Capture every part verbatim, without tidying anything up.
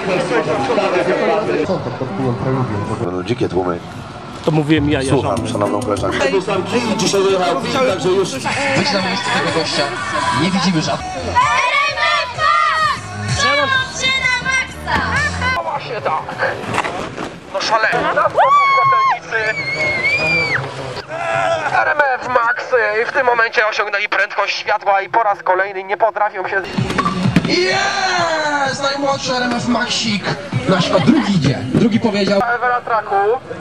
Co to pod wpływem preludium? Będą dzikie tłumy. To mówiłem ja, ja Słucham, szanowną koleżankę. Dzisiaj dojechał film, także już... Wyjdź na miejsce tego gościa. Nie widzimy żadnych. Przełącz się na maksa! Właśnie tak. No szalenie. Na kotelnicy. R M F Max w tym momencie osiągnęli prędkość światła i po raz kolejny nie potrafią się... Jest! Najmłodszy R M F Maxik. Nasz, o, drugi idzie. Drugi powiedział. Na traku.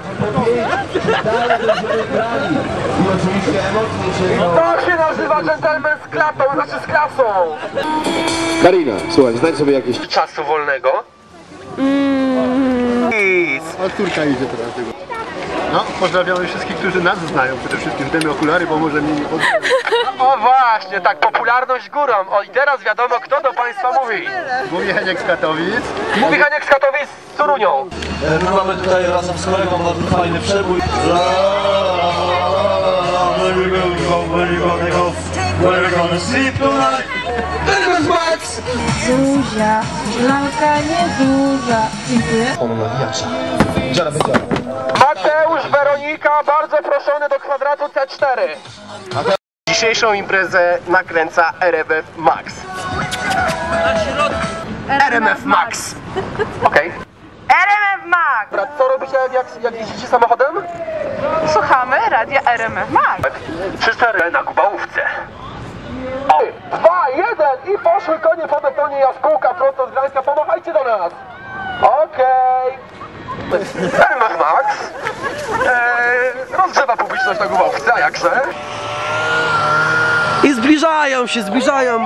To się nazywa dżentelmen z klatą, znaczy z klasą. Karina, słuchaj, znajdź sobie jakieś... Czasu wolnego. A córka idzie teraz tego. No, pozdrawiamy wszystkich, którzy nas znają. Przede wszystkim zdejmę okulary, bo może mnie nie pod... O właśnie, tak, popularność górą. O i teraz wiadomo, kto do Państwa mówi. Mówi Heniek z Katowic. Mówi Heniek z Katowic z Torunią. My mamy tutaj razem z kolegą bardzo fajny przebój. Zuzia, lalka nieduża. Dziękuję. Mateusz, Weronika, bardzo proszony do kwadratu C cztery. Dzisiejszą imprezę nakręca R M F Max. R M F Max. Okej. R M F Max! Dobra, co robicie jak, jak jeździcie samochodem? Słuchamy radia R M F Max. trzy cztery na Kubałówce. O, dwa, jeden i poszły konie po betonie, jaskółka prosto z Gdańska, pomachajcie do nas. Okej. R M F Max eee, rozgrzewa publiczność na Kubałówce, a jakże? I zbliżają się, zbliżają.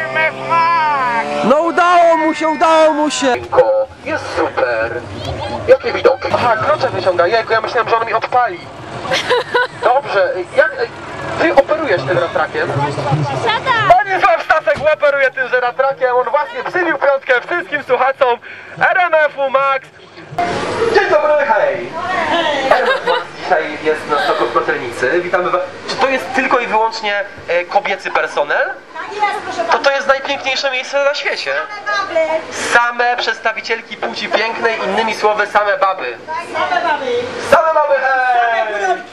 No udało mu się, udało mu się. Jest super. Jakie widoki? Aha, klucze wyciąga. Jejku, ja myślałem, że on mi odpali. Dobrze, jak... Ty operujesz tym ratrakiem? Pani Zław Stacek operuje tym ratrakiem. On właśnie przybił piątkę wszystkim słuchaczom R M F-u Max. Dzień dobry, hej! R M F Max dzisiaj jest na stoku w Kotelnicy. Witamy was. Czy to jest tylko i wyłącznie e, kobiecy personel? To to jest najpiękniejsze miejsce na świecie. Same przedstawicielki płci pięknej, innymi słowy same baby. Same baby! Same baby, hej!